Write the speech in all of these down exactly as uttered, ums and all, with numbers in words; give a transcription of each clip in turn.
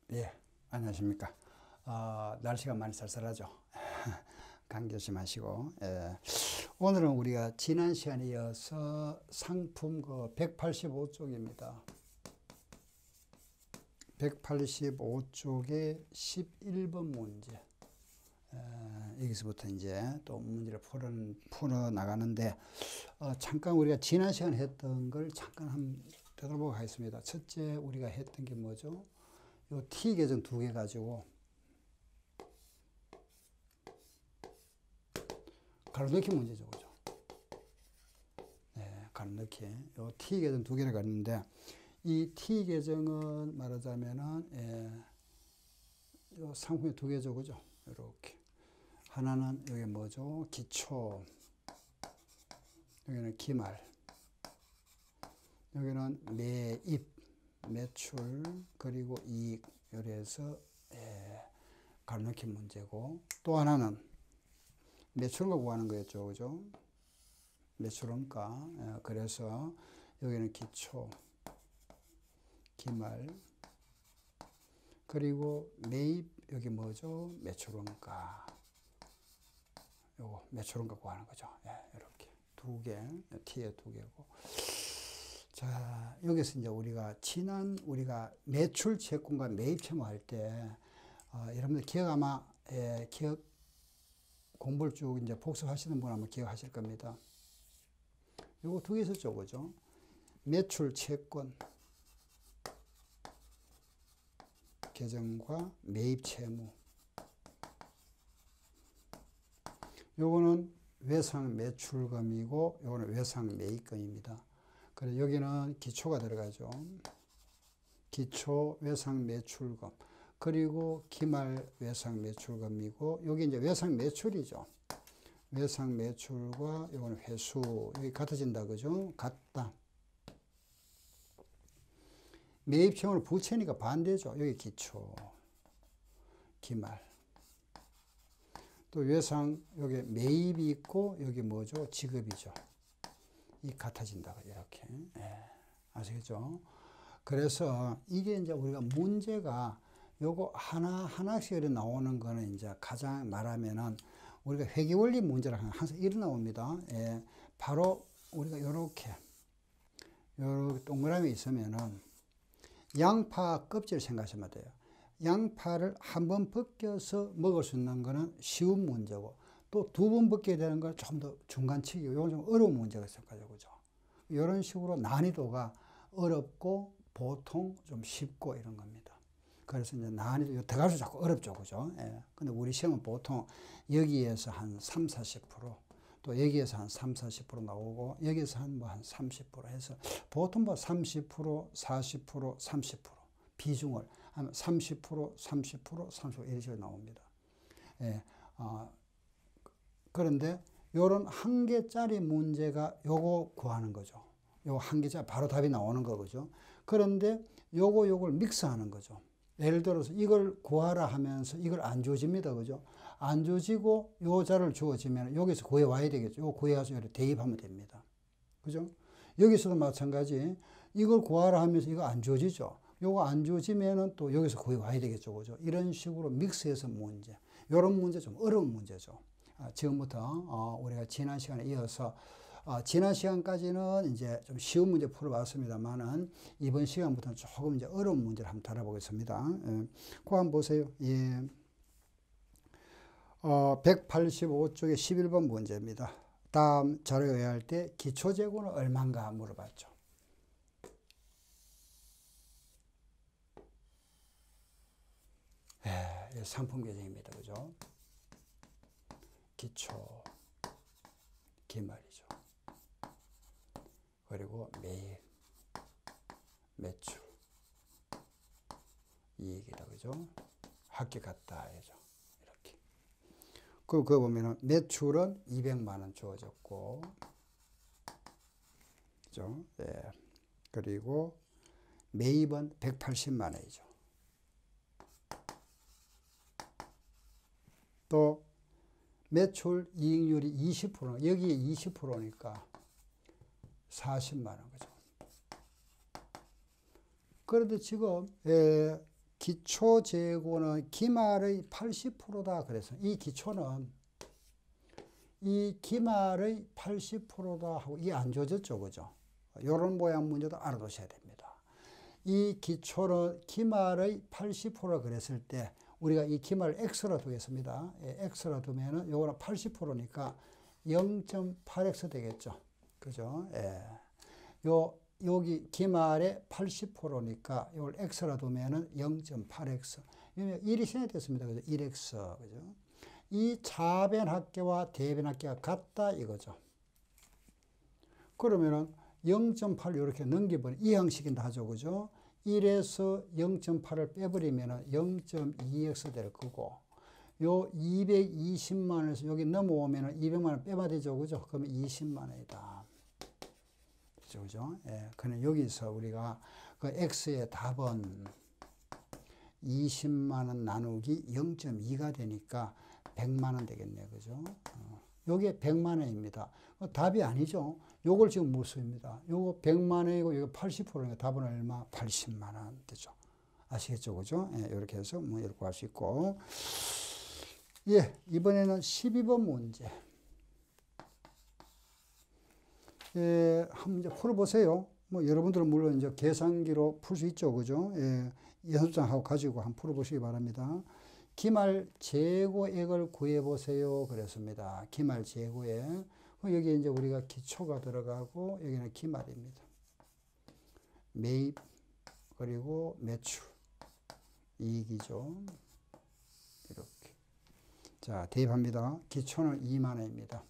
예, 안녕하십니까. 어, 날씨가 많이 쌀쌀하죠. 감기 조심하시고. 예. 오늘은 우리가 지난 시간에 이어서 상품 그 백팔십오 쪽입니다. 백팔십오 쪽의 십일 번 문제. 에, 여기서부터 이제 또 문제를 풀어, 풀어 나가는데, 어, 잠깐 우리가 지난 시간에 했던 걸 잠깐 한번 되돌아보고 하겠습니다. 첫째, 우리가 했던 게 뭐죠? 요 T 계정 두 개 가지고 가로넣기 문제죠, 그죠? 네, 가로넣기. 요 T 계정 두 개를 갔는데, 이 T 계정은 말하자면은, 예, 요 상품이 두 개죠, 그죠? 이렇게. 하나는 여기 뭐죠? 기초. 여기는 기말. 여기는 매입, 매출, 그리고 이익. 요래서, 예, 가로넣기 문제고. 또 하나는 매출원가 구하는 거였죠, 그죠? 매출원가. 예, 그래서 여기는 기초, 기말, 그리고 매입, 여기 뭐죠? 매출원가. 요거 매출원가 구하는 거죠. 예, 이렇게 두 개, T에 두 개고. 자, 여기서 이제 우리가 지난 우리가 매출 채권과 매입 채무 할 때, 어, 여러분들 기억 아마, 예, 기억 공부를 쭉 이제 복습하시는 분 아마 기억하실 겁니다. 요거 두 개 있었죠, 그죠? 매출 채권 계정과 매입 채무. 요거는 외상 매출금이고, 요거는 외상 매입금입니다. 그래, 여기는 기초가 들어가죠. 기초 외상 매출금. 그리고 기말 외상 매출금이고, 여기 이제 외상 매출이죠. 외상 매출과 요거는 회수. 여기 같아진다, 그죠? 같다. 매입 채무는 부채니까 반대죠. 여기 기초, 기말. 또 외상, 여기 매입이 있고, 여기 뭐죠? 지급이죠. 이 같아진다. 이렇게. 예. 아시겠죠? 그래서 이게 이제 우리가 문제가 요거 하나하나씩 나오는 거는 이제 가장 말하면은 우리가 회계원리 문제라 항상 이리 나옵니다. 예. 바로 우리가 요렇게, 요렇게 동그라미 있으면은 양파 껍질을 생각하시면 돼요. 양파를 한 번 벗겨서 먹을 수 있는 거는 쉬운 문제고, 또 두 번 벗겨야 되는 건 좀 더 중간치기고, 이건 좀 어려운 문제가 있을 거죠, 그죠? 이런 식으로 난이도가 어렵고, 보통 좀 쉽고 이런 겁니다. 그래서 이제 난이도, 들어갈수 자꾸 어렵죠, 그죠? 예. 근데 우리 시험은 보통 여기에서 한 삼, 사십 퍼센트, 또 여기에서 한 삼, 사십 퍼센트 나오고, 여기에서 한 뭐 한 삼십 퍼센트 해서, 보통 뭐 삼십 퍼센트, 사십 퍼센트, 삼십 퍼센트 비중을 하면 삼십 퍼센트, 삼십 퍼센트, 삼십 퍼센트 이런 식으로 나옵니다. 예. 어, 그런데 요런 한 개짜리 문제가 요거 구하는 거죠. 요 한 개짜리 바로 답이 나오는 거죠. 그런데 요거 요걸 믹스하는 거죠. 예를 들어서 이걸 구하라 하면서 이걸 안 주어집니다. 그죠? 안 주어지고 요 자를 주어지면 여기서 구해 와야 되겠죠. 요 구해와서 여기 대입하면 됩니다. 그죠? 여기서도 마찬가지. 이걸 구하라 하면서 이거 안 주어지죠. 요거 안 주어지면은 또 여기서 구해 와야 되겠죠. 그죠? 이런 식으로 믹스해서 문제. 요런 문제 좀 어려운 문제죠. 아, 지금부터 어, 우리가 지난 시간에 이어서 어, 지난 시간까지는 이제 좀 쉬운 문제 풀어봤습니다만은 이번 시간부터는 조금 이제 어려운 문제를 한번 다뤄보겠습니다. 예. 그거 한번 보세요. 예. 어, 백팔십오 쪽의 십일 번 문제입니다. 다음 자료에 의할 때 기초재고는 얼마인가 물어봤죠. 예, 상품 계정입니다. 그죠? 기초, 기말이죠. 그리고 매입, 매출, 이익이다. 그죠? 합계 같다. 해죠. 이렇게. 그리고 그거 보면은 매출은 이백만 원 주어졌고, 그죠? 예. 그리고 매입은 백팔십만 원이죠. 또 매출 이익률이 이십 퍼센트, 여기에 이십 퍼센트니까 사십만 원, 그죠? 그런데 지금, 예, 기초 재고는 기말의 팔십 퍼센트다 그래서 이 기초는 이 기말의 팔십 퍼센트다 하고 이게 안 줘졌죠, 그죠? 이런 모양 문제도 알아두셔야 됩니다. 이 기초는 기말의 팔십 퍼센트 그랬을 때 우리가 이 기말을 x로 두겠습니다. 예, x로 두면은 요거는 팔십 퍼센트니까 영 점 팔 엑스 되겠죠, 그죠? 예. 요 여기 기말에 팔십 퍼센트니까 이걸 x로 두면은 영 점 팔 엑스. 일이 생략됐습니다. 그죠? 일 엑스. 그죠? 이 차변합계와 대변합계가 같다 이거죠. 그러면은 영 점 팔 이렇게 넘겨버리면 이 형식인다 하죠. 그죠? 일에서 영 점 팔을 빼버리면은 영 점 이 엑스 될 거고, 요 이백이십만 원에서 여기 넘어오면은 이백만 원 빼면 되죠. 그죠? 그러면 이십만 원이다. 그죠? 그죠? 예. 그냥 여기서 우리가 그 x의 답은 이십만 원 나누기 영 점 이가 되니까 백만 원 되겠네요. 그죠? 어. 요게 백만 원입니다. 답이 아니죠. 요걸 지금 못 씁니다. 요거 백만 원이고 요거 팔십 퍼센트니까 답은 얼마? 팔십만 원 되죠. 아시겠죠? 그죠? 예, 이렇게 해서 뭐 이렇게 할 수 있고. 예, 이번에는 십이 번 문제. 예, 한번 이제 풀어보세요. 뭐 여러분들은 물론 이제 계산기로 풀 수 있죠. 그죠? 예, 연습장하고 가지고 한번 풀어보시기 바랍니다. 기말 재고액을 구해보세요. 그랬습니다. 기말 재고액. 여기 이제 우리가 기초가 들어가고 여기는 기말입니다. 매입 그리고 매출 이익이죠. 이렇게. 자, 대입합니다. 기초는 이만 원입니다.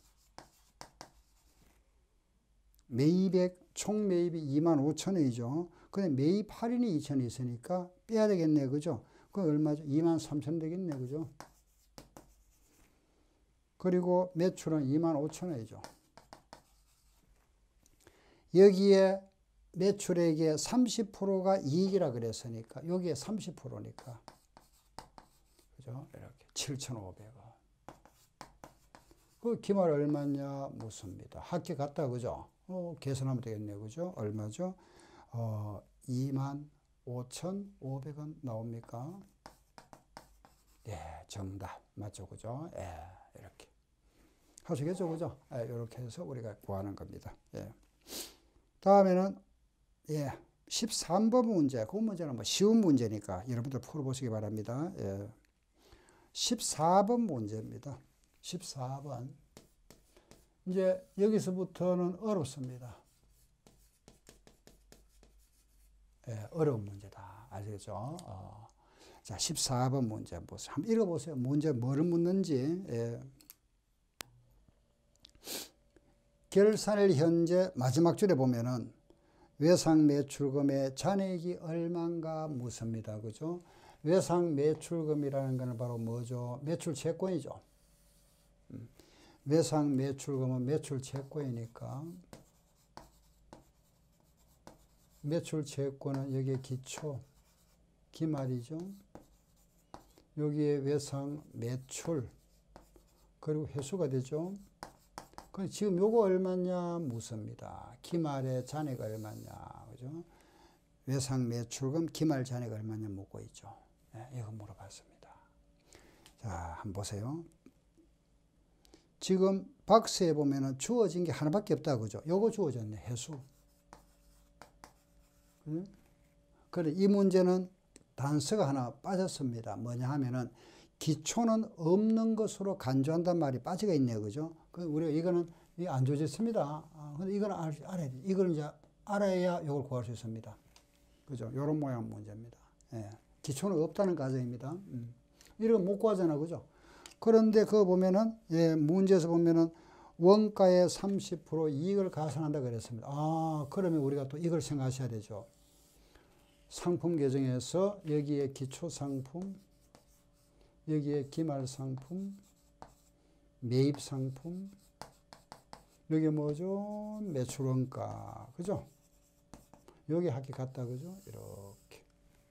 매입액 총 매입이 이만 오천 원이죠. 근데 매입 할인이 이천 원 있으니까 빼야 되겠네. 그죠? 그 얼마죠? 이만 삼천 원 되겠네. 그죠? 그리고 매출은 이만 오천 원이죠. 여기에 매출액의 삼십 퍼센트가 이익이라 그랬으니까 여기에 삼십 퍼센트니까 그죠? 이렇게 칠천오백 원. 그 기말 얼마냐 묻습니다. 학교 갔다 그죠? 어, 계산하면 되겠네요. 그죠? 얼마죠? 어, 이만 오천오백 원 나옵니까? 예, 정답. 맞죠? 그죠? 예, 이렇게. 하시겠죠? 그죠? 예, 이렇게 해서 우리가 구하는 겁니다. 예. 다음에는, 예, 십삼 번 문제. 그 문제는 뭐 쉬운 문제니까 여러분들 풀어보시기 바랍니다. 예. 십사 번 문제입니다. 십사 번. 이제 여기서부터는 어렵습니다. 예, 어려운 문제다. 아시겠죠? 어. 자, 십사 번 문제 보세요. 한번 읽어보세요. 문제 뭐를 묻는지. 예. 결산일 현재 마지막 줄에 보면은 외상 매출금의 잔액이 얼마인가 묻습니다. 그죠? 외상 매출금이라는 것은 바로 뭐죠? 매출 채권이죠. 음. 외상 매출금은 매출 채권이니까 매출 채권은 여기에 기초, 기말이죠. 여기에 외상 매출, 그리고 회수가 되죠. 그럼 지금 요거 얼마냐 묻습니다. 기말의 잔액 얼마냐, 그죠? 외상 매출금, 기말 잔액 얼마냐 묻고 있죠. 네, 이거 물어봤습니다. 자, 한번 보세요. 지금 박스에 보면은 주어진 게 하나밖에 없다, 그죠? 요거 주어졌네, 회수. 응? 그래, 이 문제는 단서가 하나 빠졌습니다. 뭐냐 하면은 기초는 없는 것으로 간주한단 말이 빠지가 있네요, 그죠? 그 우리가 이거는 안 조졌습니다. 아, 근데 이거는 알, 알아야 돼. 이걸 이제 알아야 이걸 구할 수 있습니다. 그죠? 요런 모양 문제입니다. 예. 기초는 없다는 가정입니다. 음. 이런 못 구하잖아, 그죠? 그런데 그거 보면은, 예, 문제에서 보면은 원가의 삼십 퍼센트 이익을 가산한다 그랬습니다. 아, 그러면 우리가 또 이걸 생각하셔야 되죠. 상품 계정에서 여기에 기초 상품, 여기에 기말 상품, 매입 상품, 여기 뭐죠? 매출 원가, 그죠? 여기 학기 같다, 그죠? 이렇게.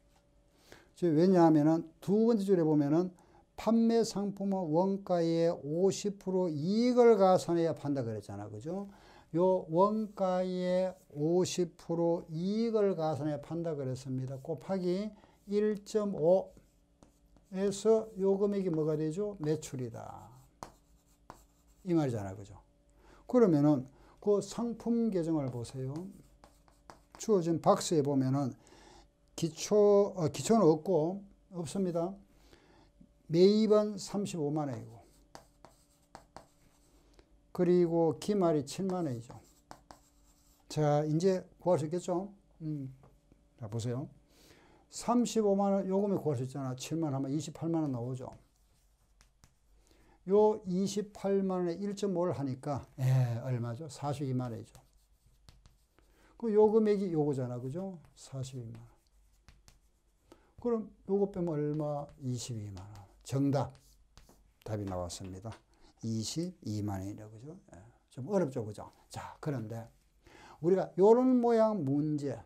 왜냐하면은 두 번째 줄에 보면은 판매 상품은 원가의 오십 퍼센트 이익을 가산해야 판다 그랬잖아, 그죠? 요 원가의 오십 퍼센트 이익을 가산해야 판다 그랬습니다. 곱하기 일 점 오에서 요 금액이 뭐가 되죠? 매출이다. 이 말이잖아요. 그죠? 그러면은 그 상품 계정을 보세요. 주어진 박스에 보면은 기초, 어, 기초는 없고, 없습니다. 매입은 삼십오만 원이고, 그리고 기말이 칠만 원이죠. 자, 이제 구할 수 있겠죠? 음. 자, 보세요. 삼십오만 원 요금에 구할 수 있잖아. 칠만 원 하면 이십팔만 원 나오죠. 요 이십팔만 원에 일 점 오를 하니까, 예, 얼마죠? 사십이만 원이죠. 그 요 금액이 요거잖아. 그죠? 사십이만 원. 그럼 요거 빼면 얼마? 이십이만 원. 정답. 답이 나왔습니다. 이십이만 원이라고. 그죠? 예, 좀 어렵죠. 그죠? 자, 그런데 우리가 요런 모양 문제는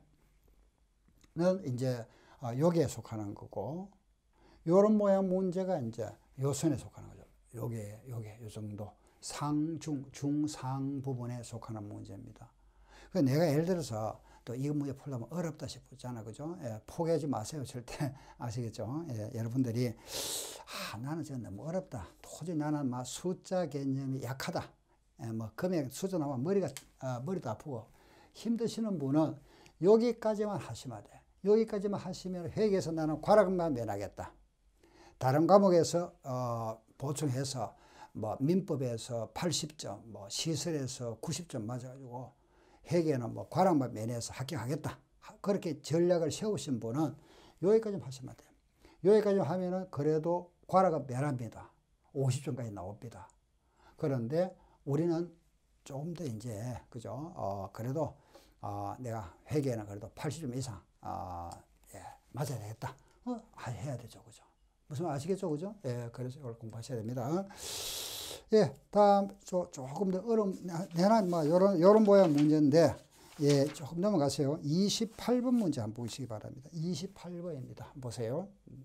이제 여기에 속하는 거고, 요런 모양 문제가 이제 요 선에 속하는 거죠. 요게, 요게, 요 정도. 상중, 중상 부분에 속하는 문제입니다. 그 내가 예를 들어서 또 이 문제 풀려면 어렵다 싶었잖아. 그죠? 예, 포기하지 마세요. 절대. 아시겠죠? 예, 여러분들이, 아, 나는 지금 너무 어렵다. 도저히 나는 막 숫자 개념이 약하다. 예, 뭐, 금액, 숫자 나오면 머리가, 아, 머리도 아프고 힘드시는 분은 여기까지만 하시면 돼. 여기까지만 하시면 회계에서 나는 과락만 면하겠다. 다른 과목에서, 어, 보충해서, 뭐, 민법에서 팔십 점, 뭐, 시설에서 구십 점 맞아가지고, 회계는 뭐, 과락만 면해서 합격하겠다. 그렇게 전략을 세우신 분은 여기까지만 하시면 돼요. 여기까지만 하면은 그래도 과락은 면합니다. 오십 점까지 나옵니다. 그런데 우리는 조금 더 이제, 그죠? 어, 그래도, 어, 내가 회계는 그래도 팔십 점 이상, 어, 예, 맞아야 되겠다. 어, 아, 해야 되죠. 그죠? 무슨 말 아시겠죠? 그죠? 예, 그래서 이걸 공부하셔야 됩니다. 예, 다음, 조, 조금 더 어려운, 내나, 뭐, 요런, 요런 모양 문제인데, 예, 조금 넘어가세요. 이십팔 번 문제 한번 보시기 바랍니다. 이십팔 번입니다. 한번 보세요.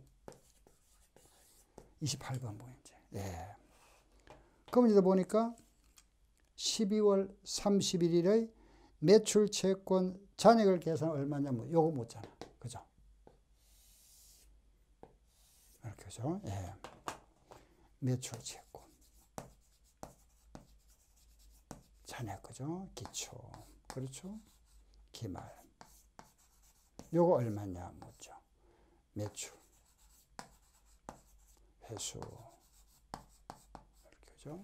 이십팔 번 문제. 예. 그럼 이제 보니까 십이월 삼십일 일의 매출 채권 잔액을 계산 얼마냐면 요거 묻잖아. 그죠? 이렇게 그죠? 예. 매출 채권 잔액 그죠? 기초. 그렇죠? 기말. 요거 얼마냐 묻죠. 매출. 회수. 이렇게 그죠?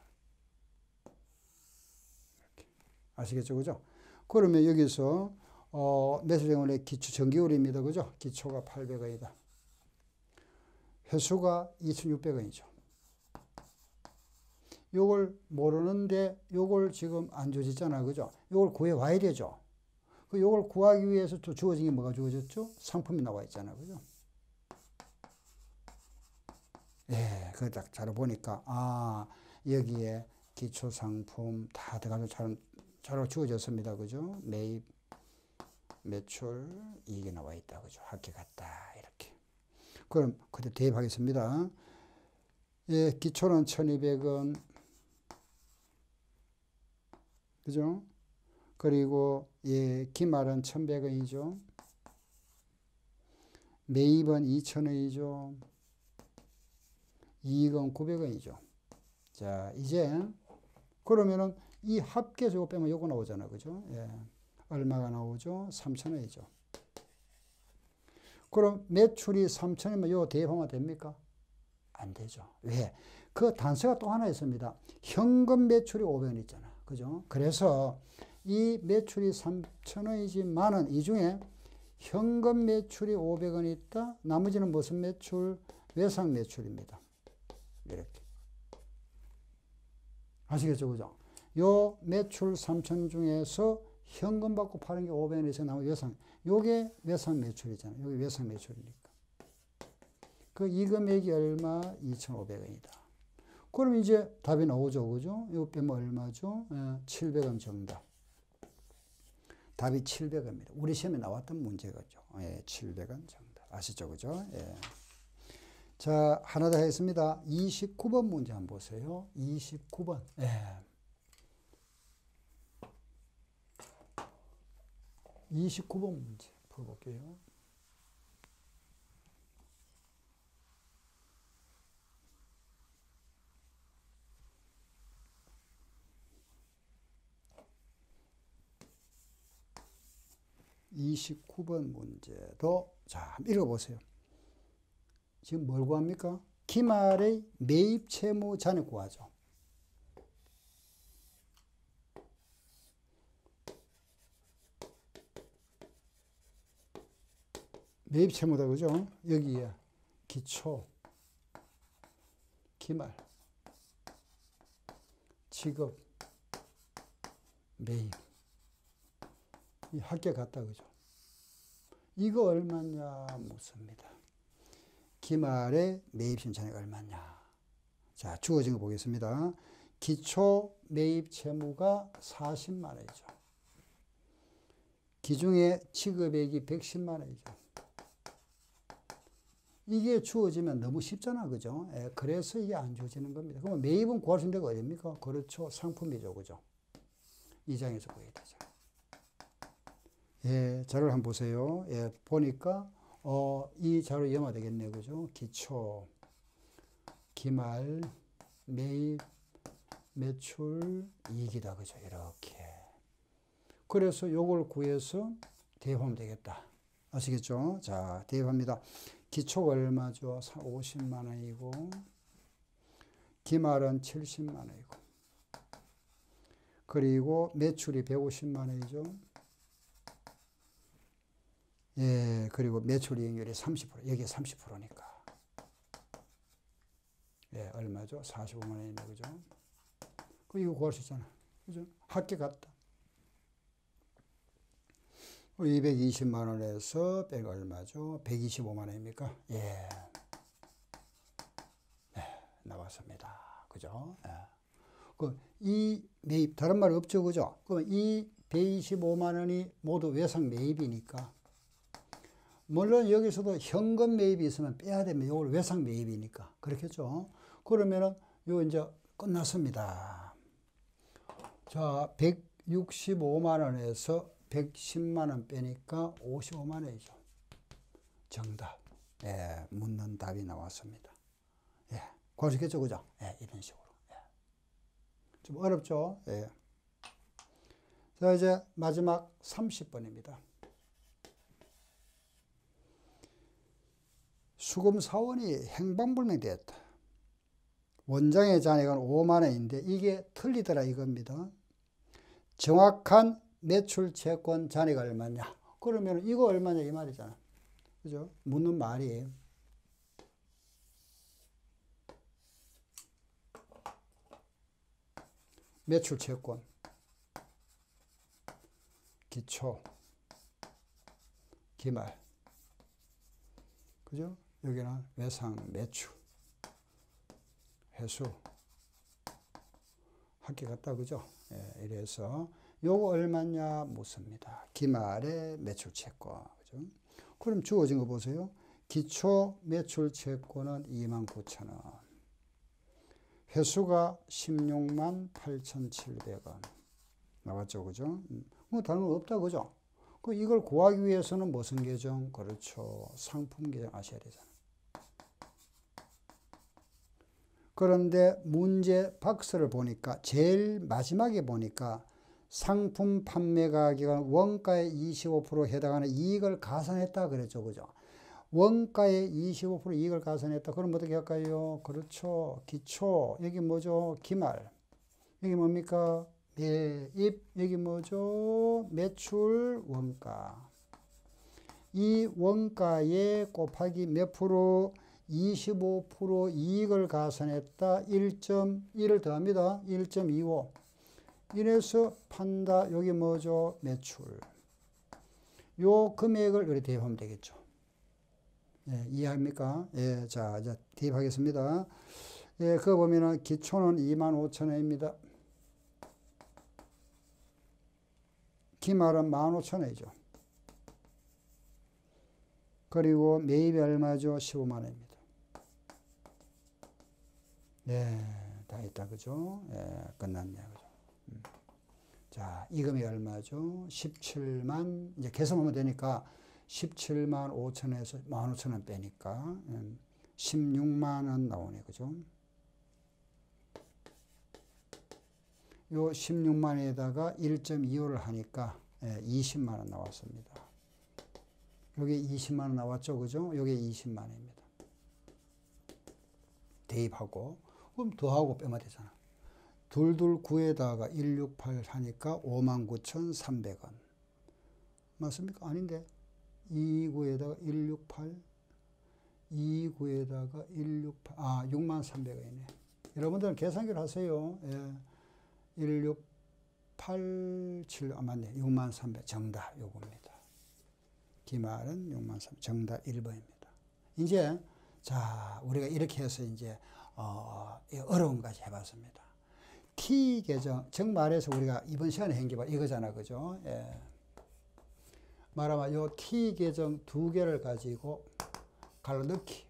이렇게. 아시겠죠? 그죠? 그러면 여기서 어, 매수정원의 기초 정기율입니다. 그죠? 기초가 팔백 원이다. 회수가 이천육백 원이죠. 요걸 모르는데 요걸 지금 안 주어지잖아. 그죠? 요걸 구해 와야 되죠. 그 요걸 구하기 위해서 또 주어진 게 뭐가 주어졌죠? 상품이 나와 있잖아. 그죠? 예, 그걸 딱 잘 보니까, 아, 여기에 기초 상품 다 들어가서 잘, 잘 주어졌습니다. 그죠? 매입, 매출, 이익이 나와 있다. 그죠? 합격했다. 이렇게. 그럼, 그때 대입하겠습니다. 예, 기초는 천이백 원. 그죠? 그리고, 예, 기말은 천백 원이죠. 매입은 이천 원이죠. 이익은 구백 원이죠. 자, 이제, 그러면은 이 합계에서 이거 빼면 요거 나오잖아. 그죠? 예. 얼마가 나오죠? 삼천 원이죠. 그럼 매출이 삼천 원이면 요 대입하면 됩니까? 안 되죠. 왜? 그 단서가 또 하나 있습니다. 현금 매출이 오백 원 있잖아. 그죠? 그래서 이 매출이 삼천 원이지만은 이 중에 현금 매출이 오백 원 있다. 나머지는 무슨 매출? 외상 매출입니다. 이렇게. 아시겠죠? 그죠? 요 매출 삼천 중에서 현금 받고 파는 게 오백 원 이상 나오면 외상. 요게 외상 매출이잖아요. 요게 외상 매출이니까. 그 이 금액이 얼마? 이천오백 원이다. 그럼 이제 답이 나오죠. 그죠? 요 빼면 얼마죠? 예, 칠백 원 정답. 답이 칠백 원입니다. 우리 시험에 나왔던 문제겠죠. 예, 칠백 원 정답. 아시죠? 그죠? 예. 자, 하나 더 하겠습니다. 이십구 번 문제 한번 보세요. 이십구 번. 예. 이십구 번 문제 풀어볼게요. 이십구 번 문제도 자, 한번 읽어보세요. 지금 뭘 구합니까? 기말의 매입 채무 잔액 구하죠. 매입 채무다, 그죠? 여기에 기초, 기말, 지급, 매입. 이 합계 같다, 그죠? 이거 얼마냐 묻습니다. 기말의 매입신 잔액 얼마냐. 자, 주어진 거 보겠습니다. 기초 매입 채무가 사십만 원이죠. 기중에 지급액이 백십만 원이죠. 이게 주어지면 너무 쉽잖아, 그죠? 예, 그래서 이게 안 주어지는 겁니다. 그럼 매입은 구할 수 있는 데가 어딥니까? 그렇죠. 상품이죠, 그죠? 이 장에서 구해야 되죠. 예, 자료를 한번 보세요. 예, 보니까, 어, 이 자료 염화 되겠네요, 그죠? 기초, 기말, 매입, 매출, 이익이다, 그죠? 이렇게. 그래서 요걸 구해서 대입하면 되겠다. 아시겠죠? 자, 대입합니다. 기초가 얼마죠? 오십만 원이고, 기말은 칠십만 원이고, 그리고 매출이 백오십만 원이죠. 예, 그리고 매출 이익률이 삼십 퍼센트, 여기에 삼십 퍼센트니까. 예, 얼마죠? 사십오만 원이네, 그죠? 그, 이거 구할 수 있잖아. 그죠? 합계 같다. 이백이십만 원에서 백 얼마죠? 백이십오만 원입니까? 예. 네, 나왔습니다. 그죠? 예. 그, 이 매입, 다른 말 없죠, 그죠? 그럼 이 백이십오만 원이 모두 외상 매입이니까. 물론 여기서도 현금 매입이 있으면 빼야 되면 이걸 외상 매입이니까. 그렇겠죠? 그러면은 요 이제 끝났습니다. 자, 백육십오만 원에서 백십만 원 빼니까 오십오만 원이죠. 정답. 예, 묻는 답이 나왔습니다. 예, 구할 수 있겠죠, 그죠? 예, 이런 식으로. 예. 좀 어렵죠? 예. 자, 이제 마지막 삼십 번입니다. 수금 사원이 행방불명되었다. 원장의 잔액은 오만 원인데 이게 틀리더라 이겁니다. 정확한 매출 채권 잔액 얼마냐? 그러면 이거 얼마냐 이 말이잖아. 그죠? 묻는 말이 매출 채권 기초 기말 그죠? 여기는 외상 매출 회수 합계 같다, 그죠? 예, 이래서 요거 얼마냐 묻습니다. 기말의 매출 채권. 그죠? 그럼 주어진 거 보세요. 기초 매출 채권은 이만 구천 원. 회수가 십육만 팔천칠백 원. 나왔죠, 그죠? 뭐 다른 거 없다, 그죠? 그 이걸 구하기 위해서는 무슨 계정? 그렇죠. 상품 계정 아셔야 되잖아요. 그런데 문제 박스를 보니까 제일 마지막에 보니까 상품 판매 가격은 원가의 이십오 퍼센트 해당하는 이익을 가산했다 그랬죠, 그죠? 원가의 이십오 퍼센트 이익을 가산했다. 그럼 어떻게 할까요? 그렇죠. 기초 여기 뭐죠? 기말 여기 뭡니까? 매입 여기 뭐죠? 매출 원가. 이 원가에 곱하기 몇 프로? 이십오 퍼센트 이익을 가산했다. 일 점 일을 더합니다. 일 점 이오. 이래서 판다. 여기 뭐죠? 매출. 요 금액을 여기 대입하면 되겠죠. 예, 이해합니까? 예, 자, 이제 대입하겠습니다. 예, 그거 보면은 기초는 이만 오천 원입니다. 기말은 만 오천 원이죠. 그리고 매입이 얼마죠? 십오만 원입니다. 네, 다 있다, 그죠? 예, 끝났네요, 그죠? 음. 자, 이 금액이 얼마죠? 십칠만, 이제 계산하면 되니까 십칠만 오천 원에서 만 오천 원 빼니까 음, 십육만 원 나오네, 그죠? 요 십육만 원에다가 일 점 이오를 하니까 예, 이십만 원 나왔습니다. 여기 이십만 원 나왔죠. 그죠? 여기 이십만 원입니다. 대입하고, 그럼 더하고 빼면 되잖아. 이백이십구에다가 백육십팔 하니까 오만 구천삼백 원. 맞습니까? 아닌데. 이십구에다가 백육십팔, 이십구에다가 백육십팔, 아, 육만 삼백 원이네. 여러분들은 계산기를 하세요. 예. 백육십팔, 칠, 아, 맞네. 육만 삼백. 정답 요겁니다. 기말은 육만 삼백. 정답 일 번입니다. 이제, 자, 우리가 이렇게 해서 이제, 어, 어려운 것까지 해봤습니다. T 계정, 즉 말해서 우리가 이번 시간에 행기봐 이거잖아. 그죠? 예. 말하면 요 T 계정 두 개를 가지고 갈로 넣기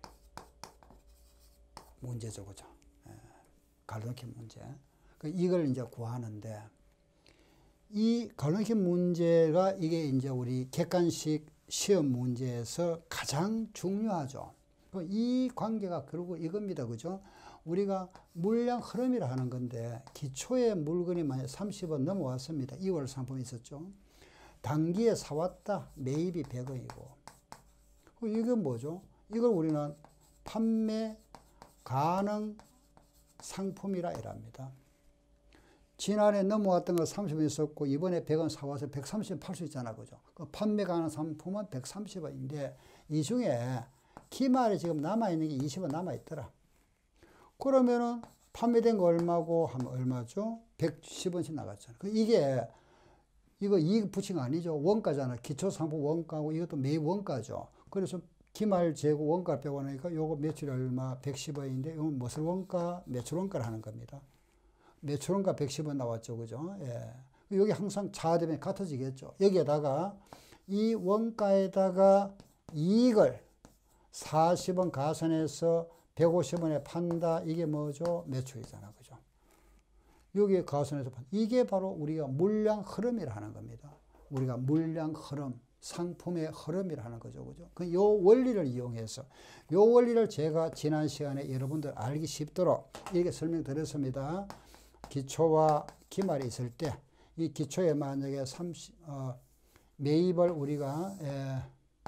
문제죠. 그죠? 예. 갈로 넣기 문제. 이걸 이제 구하는데, 이 갈로 넣기 문제가 이게 이제 우리 객관식 시험 문제에서 가장 중요하죠. 이 관계가 그리고 이겁니다. 그죠? 우리가 물량 흐름이라 하는 건데, 기초의 물건이 만약 삼십 원 넘어왔습니다. 이월 상품이 있었죠. 단기에 사왔다. 매입이 백 원이고. 이건 뭐죠? 이걸 우리는 판매 가능 상품이라 이랍니다. 지난해 넘어왔던 거 삼십 원 있었고, 이번에 백 원 사와서 백삼십 원 팔 수 있잖아. 그죠? 그 판매 가능 상품은 백삼십 원인데, 이 중에 기말에 지금 남아있는 게 이십 원 남아있더라. 그러면은 판매된 거 얼마고 하면 얼마죠? 백십 원씩 나갔잖아. 이게 이거 이익 붙인 거 아니죠? 원가잖아. 기초상품 원가고 이것도 매입 원가죠. 그래서 기말 재고 원가 빼고 나니까 요거 매출이 얼마? 백십 원인데 이건 무슨 원가? 매출 원가를 하는 겁니다. 매출 원가 백십 원 나왔죠. 그죠? 예. 여기 항상 자대변이 같아지겠죠. 여기에다가 이 원가에다가 이익을 사십 원 가산해서 백오십 원에 판다. 이게 뭐죠? 매출이잖아. 그죠? 여기에 가산해서 판다. 이게 바로 우리가 물량 흐름이라 하는 겁니다. 우리가 물량 흐름, 상품의 흐름이라 하는 거죠. 그죠? 그 요 원리를 이용해서, 요 원리를 제가 지난 시간에 여러분들 알기 쉽도록 이렇게 설명드렸습니다. 기초와 기말이 있을 때, 이 기초에 만약에 삼십, 어, 매입을 우리가, 에,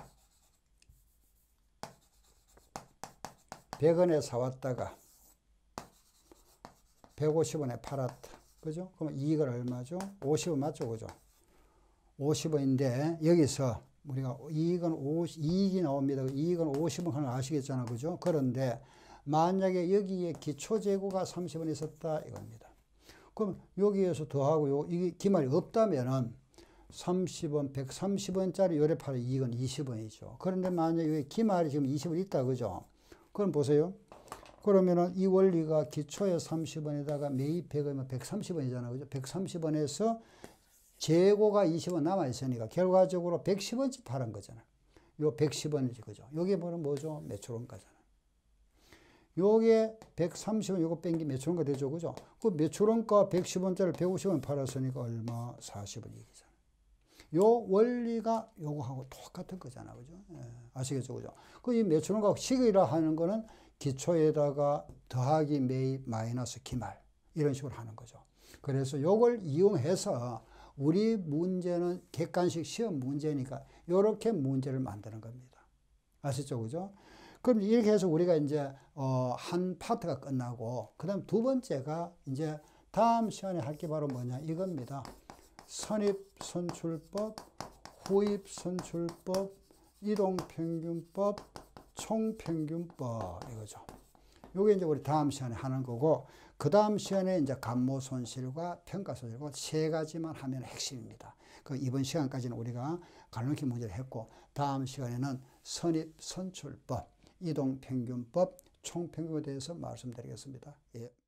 백 원에 사왔다가 백오십 원에 팔았다. 그죠? 그러면 이익은 얼마죠? 오십 원 맞죠? 그죠? 오십 원인데, 여기서 우리가 이익은 오십, 이익이 나옵니다. 이익은 오십 원 하는 거 아시겠잖아요. 그죠? 그런데 만약에 여기에 기초재고가 삼십 원 있었다. 이겁니다. 그럼 여기에서 더하고 요, 이게 기말이 없다면은 삼십 원, 백삼십 원짜리 요래 팔아 이익은 이십 원이죠. 그런데 만약에 기말이 지금 이십 원 있다. 그죠? 그럼 보세요. 그러면은 이 원리가 기초에 삼십 원에다가 매입 백 원이면 백삼십 원이잖아요. 그죠? 백삼십 원에서 재고가 이십 원 남아있으니까 결과적으로 백십 원씩 팔은 거잖아요. 요 백십 원이지. 그죠? 요게 뭐죠? 매출원가잖아요. 요게 백삼십 원 요거 뺀 게 매출원가 되죠. 그죠? 그 매출원가 백십 원짜리 백오십 원 팔았으니까 얼마? 사십 원 이익이잖아요. 요 원리가 요거하고 똑같은 거잖아. 그죠? 예, 아시겠죠? 그죠? 그 이 매출원가 식이라 하는 거는 기초에다가 더하기 매입 마이너스 기말 이런 식으로 하는 거죠. 그래서 요걸 이용해서 우리 문제는 객관식 시험 문제니까 요렇게 문제를 만드는 겁니다. 아시죠? 그죠? 그럼 이렇게 해서 우리가 이제 어, 한 파트가 끝나고, 그 다음 두 번째가 이제 다음 시간에 할 게 바로 뭐냐 이겁니다. 선입선출법, 후입선출법, 이동평균법, 총평균법 이거죠. 요게 이제 우리 다음 시간에 하는 거고, 그 다음 시간에 이제 감모손실과 평가손실과 세 가지만 하면 핵심입니다. 그 이번 시간까지는 우리가 갈라놓기 문제를 했고, 다음 시간에는 선입선출법, 이동평균법, 총평균에 대해서 말씀드리겠습니다. 예.